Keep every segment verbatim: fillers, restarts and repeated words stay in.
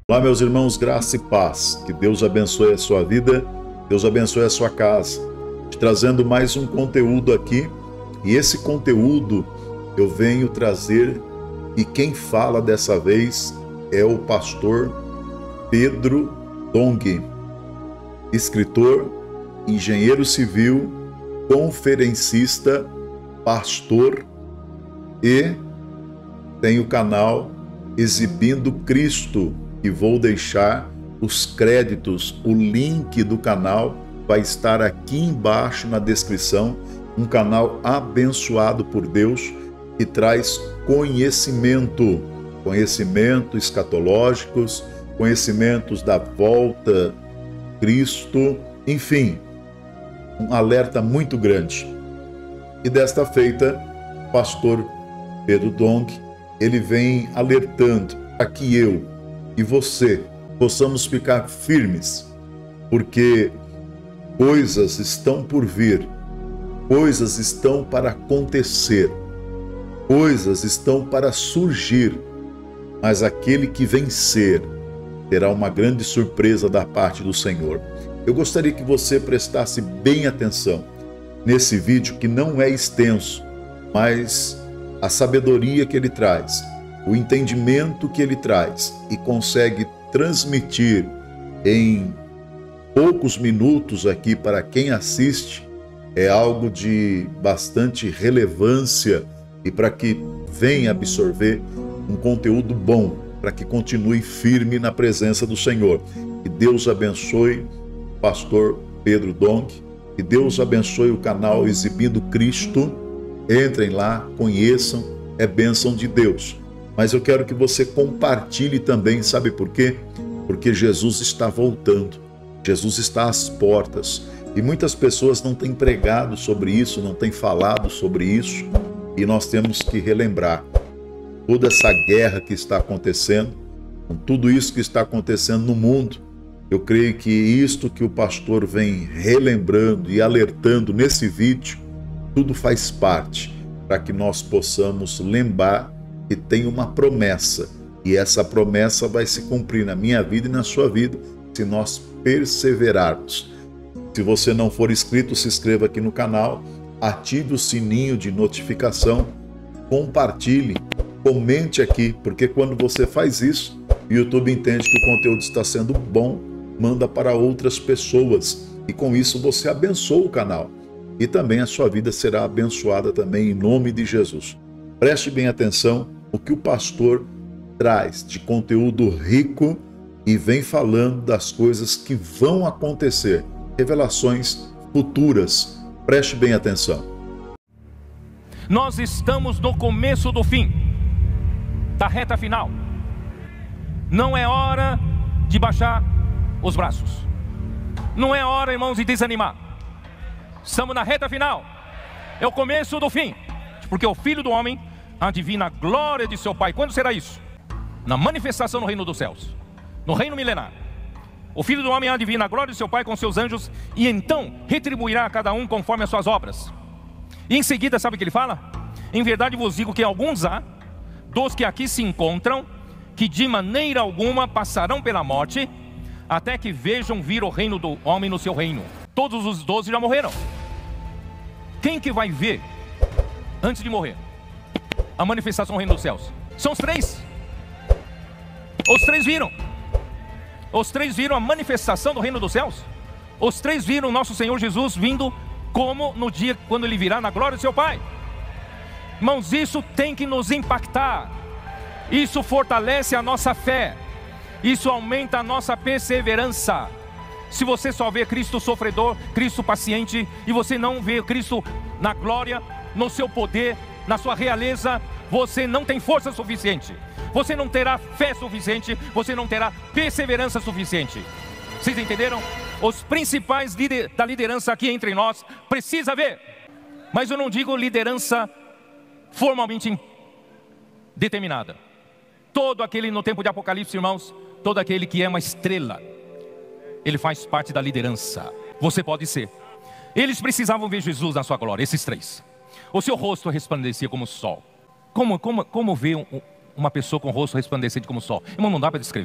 Olá, meus irmãos, graça e paz. Que Deus abençoe a sua vida, Deus abençoe a sua casa. Te trazendo mais um conteúdo aqui, e esse conteúdo eu venho trazer, e quem fala dessa vez é o pastor Pedro Dong, escritor, engenheiro civil, conferencista, pastor, e tem o canal Exibindo Cristo, e vou deixar os créditos, o link do canal vai estar aqui embaixo na descrição. Um canal abençoado por Deus que traz conhecimento, conhecimento escatológicos, conhecimentos da volta de Cristo, enfim, um alerta muito grande. E desta feita, o pastor Pedro Dong, ele vem alertando para que eu e você possamos ficar firmes, porque coisas estão por vir, coisas estão para acontecer, coisas estão para surgir, mas aquele que vencer terá uma grande surpresa da parte do Senhor. Eu gostaria que você prestasse bem atenção nesse vídeo, que não é extenso, mas a sabedoria que ele traz, o entendimento que ele traz e consegue transmitir em poucos minutos aqui para quem assiste, é algo de bastante relevância, e para que venha absorver um conteúdo bom, para que continue firme na presença do Senhor. Que Deus abençoe o pastor Pedro Dong, que Deus abençoe o canal Exibindo Cristo. Entrem lá, conheçam, é bênção de Deus. Mas eu quero que você compartilhe também, sabe por quê? Porque Jesus está voltando, Jesus está às portas, e muitas pessoas não têm pregado sobre isso, não têm falado sobre isso, e nós temos que relembrar toda essa guerra que está acontecendo, com tudo isso que está acontecendo no mundo. Eu creio que isto que o pastor vem relembrando e alertando nesse vídeo, tudo faz parte para que nós possamos lembrar que tem uma promessa, e essa promessa vai se cumprir na minha vida e na sua vida, se nós perseverarmos. Se você não for inscrito, se inscreva aqui no canal, ative o sininho de notificação, compartilhe, comente aqui, porque quando você faz isso, o YouTube entende que o conteúdo está sendo bom, manda para outras pessoas, e com isso você abençoa o canal, e também a sua vida será abençoada também em nome de Jesus. Preste bem atenção o que o pastor traz de conteúdo rico e vem falando das coisas que vão acontecer, revelações futuras. Preste bem atenção. Nós estamos no começo do fim, da reta final. Não é hora de baixar os braços. Não é hora, irmãos, de desanimar. Estamos na reta final. É o começo do fim. Porque o Filho do Homem adivina a glória de seu Pai. Quando será isso? Na manifestação no reino dos céus, no reino milenar. O Filho do Homem adivina a glória de seu Pai com seus anjos, e então retribuirá a cada um conforme as suas obras. E em seguida, sabe o que ele fala? Em verdade vos digo que alguns há, dos que aqui se encontram, que de maneira alguma passarão pela morte, até que vejam vir o reino do homem no seu reino. Todos os doze já morreram. Quem que vai ver antes de morrer a manifestação do reino dos céus? São os três. Os três viram. Os três viram a manifestação do reino dos céus. Os três viram o nosso Senhor Jesus vindo, como no dia quando ele virá na glória de seu Pai. Irmãos, isso tem que nos impactar. Isso fortalece a nossa fé. Isso aumenta a nossa perseverança. Se você só vê Cristo sofredor, Cristo paciente, e você não vê Cristo na glória, no seu poder, na sua realeza, você não tem força suficiente, você não terá fé suficiente, você não terá perseverança suficiente. Vocês entenderam? Os principais lider, da liderança aqui entre nós precisa ver. Mas eu não digo liderança formalmente determinada. Todo aquele no tempo de Apocalipse, irmãos, todo aquele que é uma estrela, ele faz parte da liderança. Você pode ser. Eles precisavam ver Jesus na sua glória, esses três. O seu rosto resplandecia como o sol. Como, como, como ver um, uma pessoa com o rosto resplandecente como o sol? Irmão, não dá para descrever.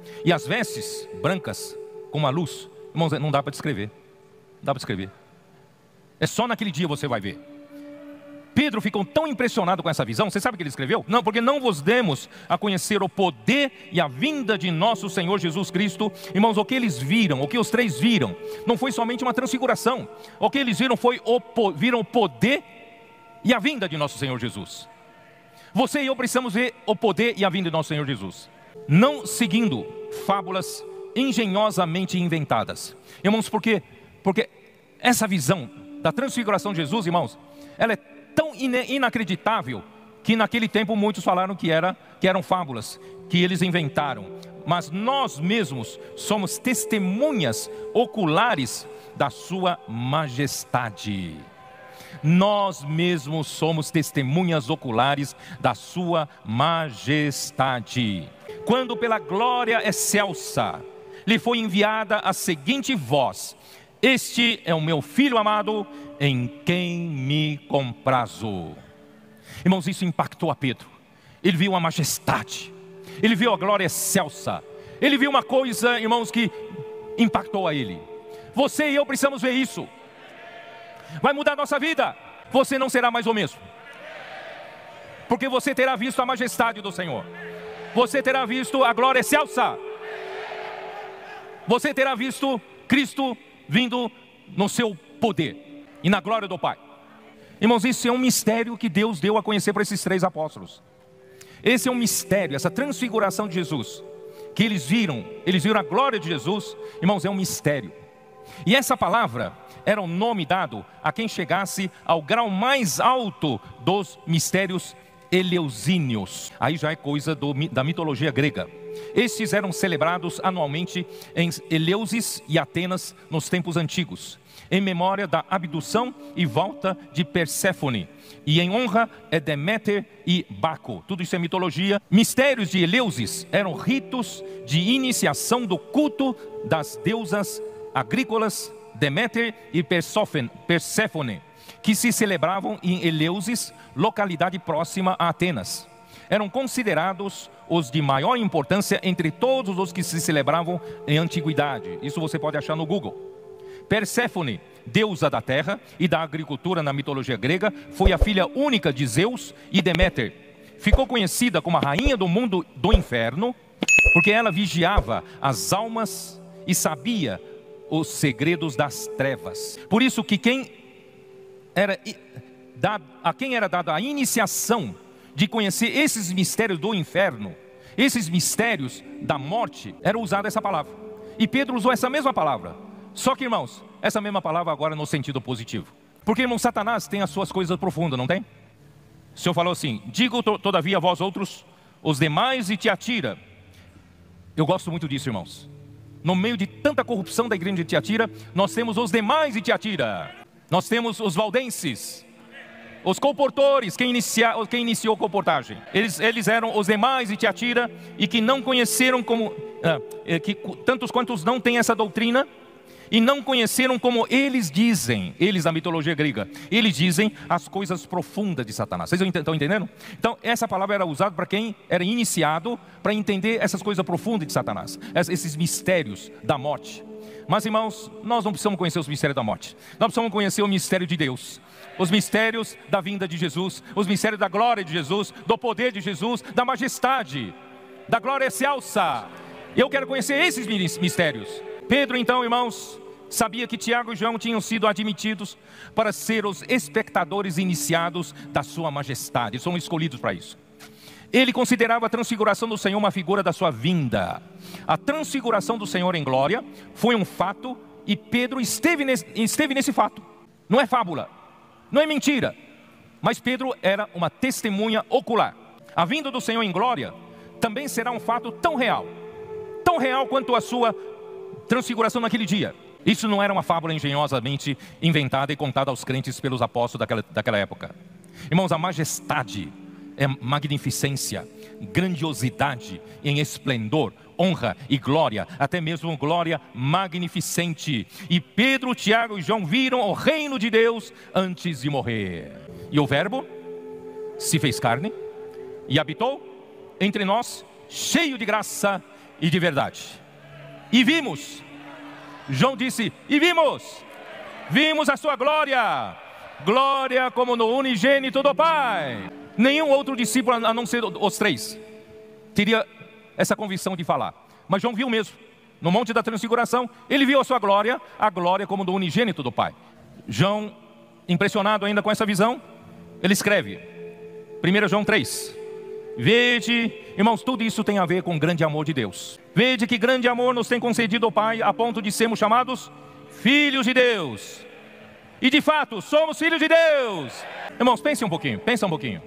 e as vestes brancas como a luz. Irmãos, não dá para descrever. Não dá para descrever. É só naquele dia você vai ver. Pedro ficou tão impressionado com essa visão. Você sabe o que ele escreveu? Não, porque não vos demos a conhecer o poder e a vinda de nosso Senhor Jesus Cristo. Irmãos, o que eles viram, o que os três viram, não foi somente uma transfiguração. O que eles viram foi o, viram o poder e a vinda de nosso Senhor Jesus. Você e eu precisamos ver o poder e a vinda de nosso Senhor Jesus, não seguindo fábulas engenhosamente inventadas. Irmãos, por quê? Porque essa visão da transfiguração de Jesus, irmãos, ela é tão inacreditável que naquele tempo muitos falaram que, era, que eram fábulas, que eles inventaram. Mas nós mesmos somos testemunhas oculares da sua majestade. Nós mesmos somos testemunhas oculares da sua majestade. Quando pela glória excelsa lhe foi enviada a seguinte voz: este é o meu filho amado, em quem me comprazo. Irmãos, isso impactou a Pedro. Ele viu a majestade, ele viu a glória excelsa, ele viu uma coisa, irmãos, que impactou a ele. Você e eu precisamos ver isso. Vai mudar a nossa vida. Você não será mais o mesmo, porque você terá visto a majestade do Senhor. Você terá visto a glória excelsa. Você terá visto Cristo vindo no seu poder e na glória do Pai. Irmãos, isso é um mistério que Deus deu a conhecer para esses três apóstolos. Esse é um mistério, essa transfiguração de Jesus, que eles viram, eles viram a glória de Jesus. Irmãos, é um mistério. E essa palavra era o nome dado a quem chegasse ao grau mais alto dos mistérios eleusíneos. Aí já é coisa do, da mitologia grega. Estes eram celebrados anualmente em Eleusis e Atenas nos tempos antigos, em memória da abdução e volta de Perséfone, e em honra a Deméter e Baco. Tudo isso é mitologia. Mistérios de Eleusis eram ritos de iniciação do culto das deusas agrícolas Deméter e Perséfone, que se celebravam em Eleusis, localidade próxima a Atenas. Eram considerados os de maior importância entre todos os que se celebravam em antiguidade. Isso você pode achar no Google. Perséfone, deusa da terra e da agricultura na mitologia grega, foi a filha única de Zeus e Deméter. Ficou conhecida como a rainha do mundo do inferno, porque ela vigiava as almas e sabia os segredos das trevas. Por isso que quem era dado, a quem era dada a iniciação de conhecer esses mistérios do inferno, esses mistérios da morte, era usada essa palavra. E Pedro usou essa mesma palavra. Só que, irmãos, essa mesma palavra agora no sentido positivo. Porque, irmão, Satanás tem as suas coisas profundas, não tem? O Senhor falou assim: digo todavia a vós outros, os demais de Tiatira. Eu gosto muito disso, irmãos. No meio de tanta corrupção da igreja de Tiatira, nós temos os demais de Tiatira. Nós temos os valdenses, os colportores, quem, inicia, quem iniciou a colportagem. Eles, eles eram os demais de Tiatira, e que não conheceram como, ah, que tantos quantos não têm essa doutrina, e não conheceram como eles dizem, eles da mitologia grega, eles dizem as coisas profundas de Satanás. Vocês estão entendendo? Então essa palavra era usada para quem era iniciado, para entender essas coisas profundas de Satanás, esses mistérios da morte. Mas, irmãos, nós não precisamos conhecer os mistérios da morte. Nós precisamos conhecer o mistério de Deus, os mistérios da vinda de Jesus, os mistérios da glória de Jesus, do poder de Jesus, da majestade, da glória excelsa. Eu quero conhecer esses mistérios. Pedro, então, irmãos, sabia que Tiago e João tinham sido admitidos para ser os espectadores iniciados da sua majestade. Eles são escolhidos para isso. Ele considerava a transfiguração do Senhor uma figura da sua vinda. A transfiguração do Senhor em glória foi um fato, e Pedro esteve nesse, esteve nesse fato. Não é fábula, não é mentira, mas Pedro era uma testemunha ocular. A vinda do Senhor em glória também será um fato tão real, tão real quanto a sua transfiguração naquele dia. Isso não era uma fábula engenhosamente inventada e contada aos crentes pelos apóstolos daquela, daquela época. Irmãos, a majestade é magnificência, grandiosidade em esplendor, honra e glória, até mesmo glória magnificente. E Pedro, Tiago e João viram o reino de Deus antes de morrer. E o Verbo se fez carne e habitou entre nós, cheio de graça e de verdade. E vimos, João disse, e vimos, vimos a sua glória, glória como no unigênito do Pai. Nenhum outro discípulo, a não ser os três, teria essa convicção de falar. Mas João viu mesmo, no Monte da Transfiguração, ele viu a sua glória, a glória como do unigênito do Pai. João, impressionado ainda com essa visão, ele escreve, primeiro João três, vede, irmãos, tudo isso tem a ver com o grande amor de Deus. Vede que grande amor nos tem concedido o Pai, a ponto de sermos chamados filhos de Deus. E de fato, somos filhos de Deus. Irmãos, pense um pouquinho, pense um pouquinho.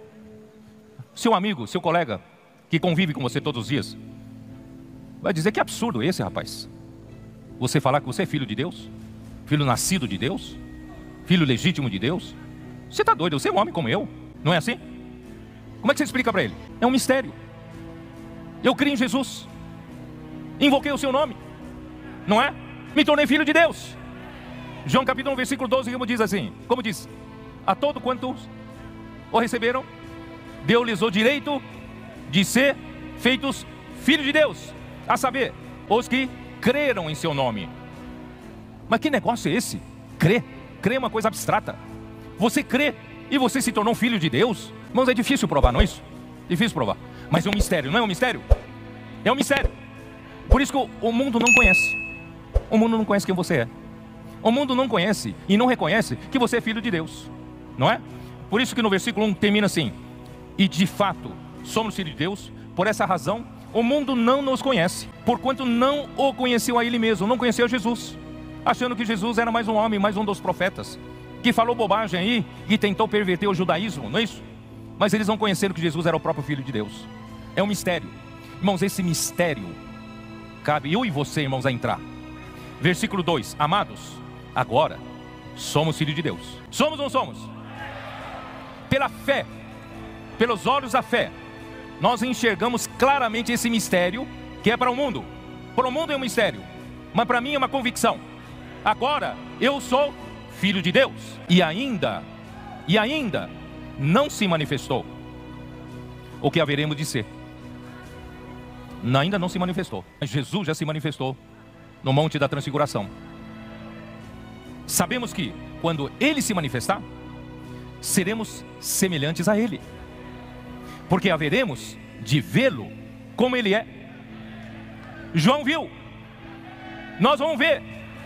Seu amigo, seu colega, que convive com você todos os dias, vai dizer que absurdo esse, rapaz. Você falar que você é filho de Deus, filho nascido de Deus, filho legítimo de Deus. Você está doido, você é um homem como eu, não é assim? Como é que você explica para ele? É um mistério. Eu criei em Jesus, invoquei o seu nome, não é? Me tornei filho de Deus. João capítulo um, versículo doze, como diz assim, como diz, a todo quantos o receberam, deu-lhes o direito de ser feitos filhos de Deus, a saber, os que creram em seu nome. Mas que negócio é esse? Crer, crer é uma coisa abstrata. Você crê e você se tornou filho de Deus? Irmãos, é difícil provar, não é isso? Difícil provar, mas é um mistério, não é um mistério? É um mistério. Por isso que o mundo não conhece. O mundo não conhece quem você é. O mundo não conhece e não reconhece que você é filho de Deus, não é? Por isso que no versículo um termina assim, e de fato somos filhos de Deus. Por essa razão o mundo não nos conhece, porquanto não o conheceu a ele mesmo, não conheceu Jesus, achando que Jesus era mais um homem, mais um dos profetas, que falou bobagem aí e tentou perverter o judaísmo, não é isso? Mas eles não conheceram que Jesus era o próprio Filho de Deus. É um mistério. Irmãos, esse mistério cabe eu e você, irmãos, a entrar. Versículo dois, amados, agora somos filhos de Deus. Somos ou não somos? Pela fé, pelos olhos da fé, nós enxergamos claramente esse mistério que é para o mundo. Para o mundo é um mistério, mas para mim é uma convicção. Agora eu sou filho de Deus. E ainda, e ainda não se manifestou o que haveremos de ser. Ainda não se manifestou, mas Jesus já se manifestou no Monte da Transfiguração. Sabemos que quando Ele se manifestar, seremos semelhantes a Ele, porque haveremos de vê-lo como Ele é. João viu, nós vamos ver.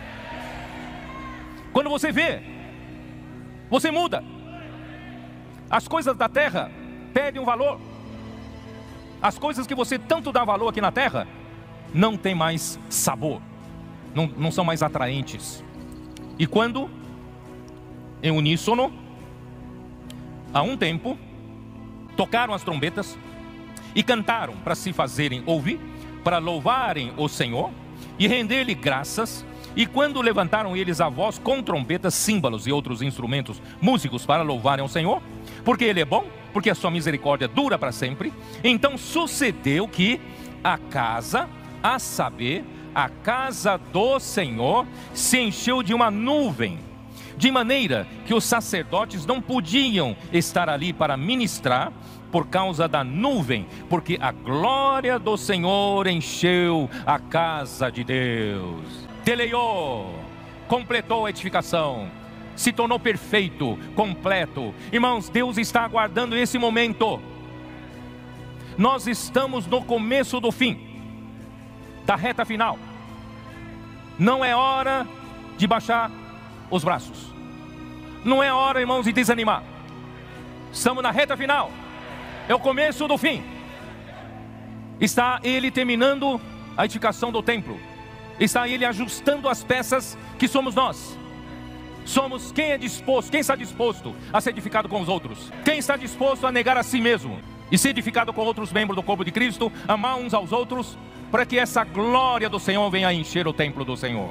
Quando você vê, você muda. As coisas da terra perdem um valor. As coisas que você tanto dá valor aqui na terra não tem mais sabor, não, não são mais atraentes. E quando, em uníssono, há um tempo, tocaram as trombetas e cantaram para se fazerem ouvir, para louvarem o Senhor e render-lhe graças. E quando levantaram eles a voz com trombetas, símbolos e outros instrumentos músicos para louvarem o Senhor, porque Ele é bom, porque a sua misericórdia dura para sempre, então sucedeu que a casa, a saber, a casa do Senhor, se encheu de uma nuvem, de maneira que os sacerdotes não podiam estar ali para ministrar por causa da nuvem, porque a glória do Senhor encheu a casa de Deus. Teleiou, completou a edificação, se tornou perfeito, completo. Irmãos, Deus está aguardando esse momento. Nós estamos no começo do fim, da reta final. Não é hora de baixar os braços. Não é hora, irmãos, de desanimar. Estamos na reta final. É o começo do fim. Está Ele terminando a edificação do templo. Está Ele ajustando as peças que somos nós. Somos quem é disposto, quem está disposto a ser edificado com os outros. Quem está disposto a negar a si mesmo e ser edificado com outros membros do corpo de Cristo, amar uns aos outros, para que essa glória do Senhor venha a encher o templo do Senhor.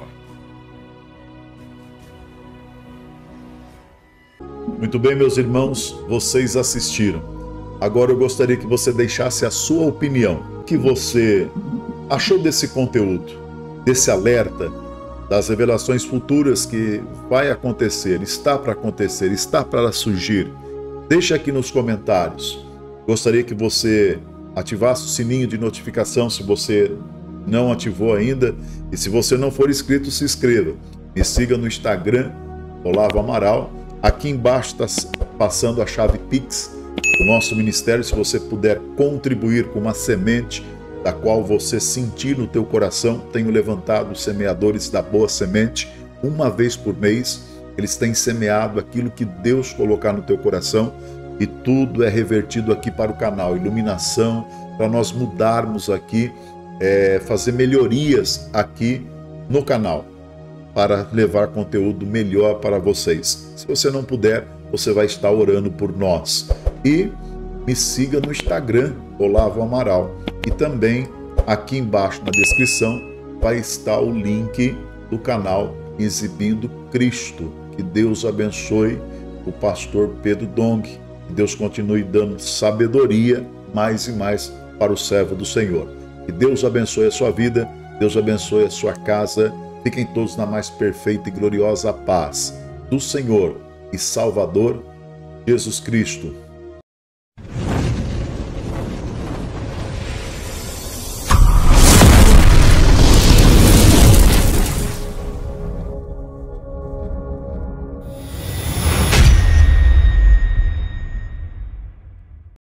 Muito bem, meus irmãos, vocês assistiram. Agora eu gostaria que você deixasse a sua opinião. O que você achou desse conteúdo, desse alerta, das revelações futuras que vai acontecer, está para acontecer, está para surgir? Deixa aqui nos comentários. Gostaria que você ativasse o sininho de notificação se você não ativou ainda. E se você não for inscrito, se inscreva. Me siga no Instagram, Olavo Amaral. Aqui embaixo está passando a chave Pix do nosso ministério. Se você puder contribuir com uma semente da qual você sentir no teu coração, tenho levantado os semeadores da Boa Semente uma vez por mês. Eles têm semeado aquilo que Deus colocar no teu coração e tudo é revertido aqui para o canal. Iluminação, para nós mudarmos aqui, é, fazer melhorias aqui no canal, para levar conteúdo melhor para vocês. Se você não puder, você vai estar orando por nós. E me siga no Instagram, Olavo Amaral. E também aqui embaixo na descrição vai estar o link do canal Exibindo Cristo. Que Deus abençoe o pastor Pedro Dong. Que Deus continue dando sabedoria mais e mais para o servo do Senhor. Que Deus abençoe a sua vida, Deus abençoe a sua casa. Fiquem todos na mais perfeita e gloriosa paz do Senhor e Salvador Jesus Cristo.